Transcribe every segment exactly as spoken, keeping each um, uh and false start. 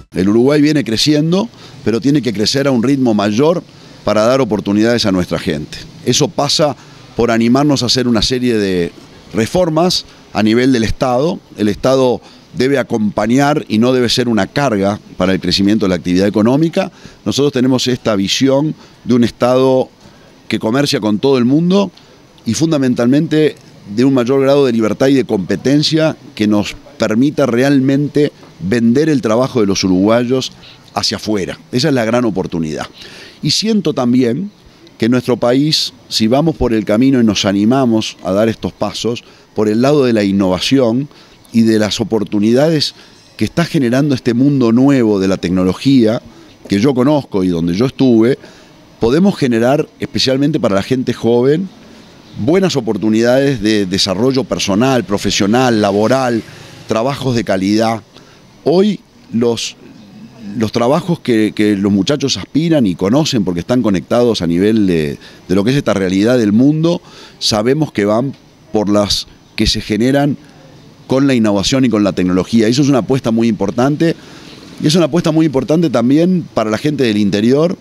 El Uruguay viene creciendo, pero tiene que crecer a un ritmo mayor para dar oportunidades a nuestra gente. Eso pasa por animarnos a hacer una serie de reformas a nivel del Estado. El Estado debe acompañar y no debe ser una carga para el crecimiento de la actividad económica. Nosotros tenemos esta visión de un Estado que comercia con todo el mundo y fundamentalmente de un mayor grado de libertad y de competencia que nos permita realmente vender el trabajo de los uruguayos hacia afuera. Esa es la gran oportunidad. Y siento también que en nuestro país, si vamos por el camino y nos animamos a dar estos pasos, por el lado de la innovación y de las oportunidades que está generando este mundo nuevo de la tecnología, que yo conozco y donde yo estuve, podemos generar, especialmente para la gente joven, buenas oportunidades de desarrollo personal, profesional, laboral, trabajos de calidad. Hoy los, los trabajos que, que los muchachos aspiran y conocen porque están conectados a nivel de, de lo que es esta realidad del mundo, sabemos que van por las que se generan con la innovación y con la tecnología. Eso es una apuesta muy importante y es una apuesta muy importante también para la gente del interior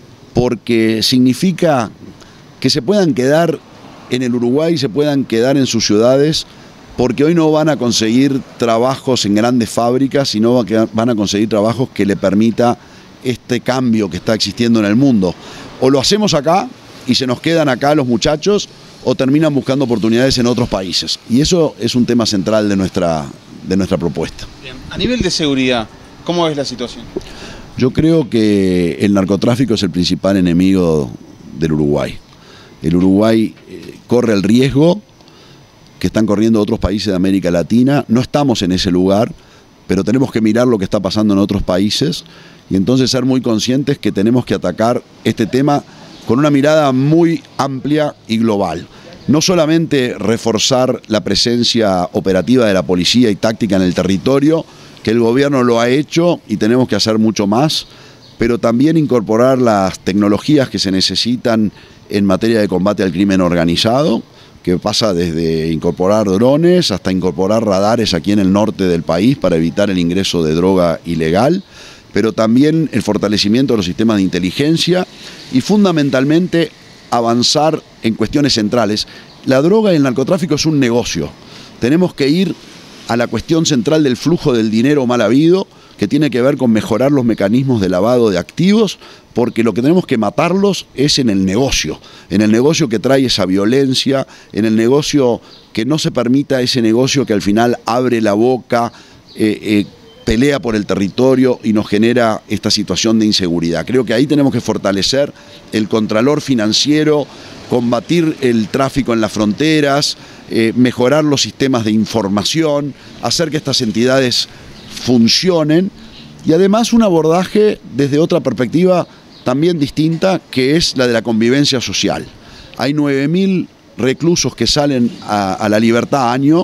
porque significa que se puedan quedar en el Uruguay, se puedan quedar en sus ciudades porque hoy no van a conseguir trabajos en grandes fábricas, sino van a conseguir trabajos que le permita este cambio que está existiendo en el mundo. O lo hacemos acá y se nos quedan acá los muchachos o terminan buscando oportunidades en otros países. Y eso es un tema central de nuestra, de nuestra propuesta. Bien. A nivel de seguridad, ¿cómo es la situación? Yo creo que el narcotráfico es el principal enemigo del Uruguay. El Uruguay eh, corre el riesgo que están corriendo otros países de América Latina. No estamos en ese lugar, pero tenemos que mirar lo que está pasando en otros países y entonces ser muy conscientes que tenemos que atacar este tema con una mirada muy amplia y global. No solamente reforzar la presencia operativa de la policía y táctica en el territorio, que el gobierno lo ha hecho y tenemos que hacer mucho más, pero también incorporar las tecnologías que se necesitan en materia de combate al crimen organizado, que pasa desde incorporar drones hasta incorporar radares aquí en el norte del país para evitar el ingreso de droga ilegal, pero también el fortalecimiento de los sistemas de inteligencia y fundamentalmente avanzar en cuestiones centrales. La droga y el narcotráfico es un negocio. Tenemos que ir a la cuestión central del flujo del dinero mal habido, que tiene que ver con mejorar los mecanismos de lavado de activos, porque lo que tenemos que matarlos es en el negocio, en el negocio que trae esa violencia, en el negocio que no se permita ese negocio que al final abre la boca, eh, eh, pelea por el territorio y nos genera esta situación de inseguridad. Creo que ahí tenemos que fortalecer el contralor financiero, combatir el tráfico en las fronteras, eh, mejorar los sistemas de información, hacer que estas entidades funcionen y además un abordaje desde otra perspectiva también distinta, que es la de la convivencia social. Hay nueve mil reclusos que salen a, a la libertad año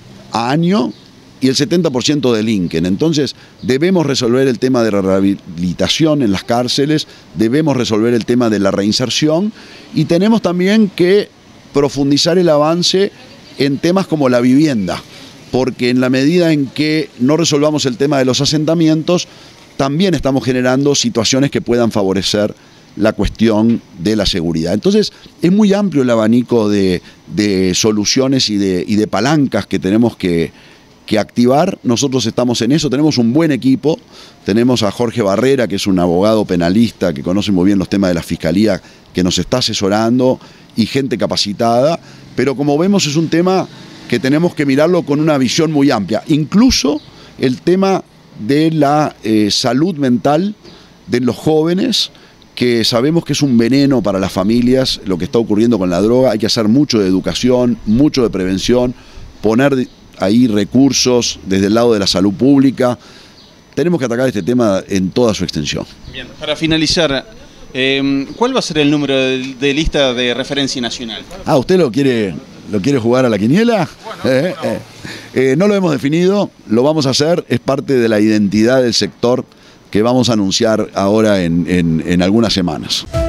a año y el setenta por ciento delinquen. Entonces debemos resolver el tema de la rehabilitación en las cárceles, debemos resolver el tema de la reinserción y tenemos también que profundizar el avance en temas como la vivienda, porque en la medida en que no resolvamos el tema de los asentamientos, también estamos generando situaciones que puedan favorecer la cuestión de la seguridad. Entonces, es muy amplio el abanico de, de soluciones y de, y de palancas que tenemos que, que activar. Nosotros estamos en eso, tenemos un buen equipo, tenemos a Jorge Barrera, que es un abogado penalista que conoce muy bien los temas de la Fiscalía, que nos está asesorando, y gente capacitada, pero como vemos es un tema que tenemos que mirarlo con una visión muy amplia, incluso el tema de la eh, salud mental de los jóvenes, que sabemos que es un veneno para las familias lo que está ocurriendo con la droga. Hay que hacer mucho de educación, mucho de prevención, poner ahí recursos desde el lado de la salud pública. Tenemos que atacar este tema en toda su extensión. Bien, para finalizar, eh, ¿cuál va a ser el número de, de lista de referencia nacional? Ah, ¿usted lo quiere, lo quiere jugar a la quiniela? Bueno, eh, bueno. Eh. Eh, no lo hemos definido, lo vamos a hacer, es parte de la identidad del sector que vamos a anunciar ahora en, en, en algunas semanas.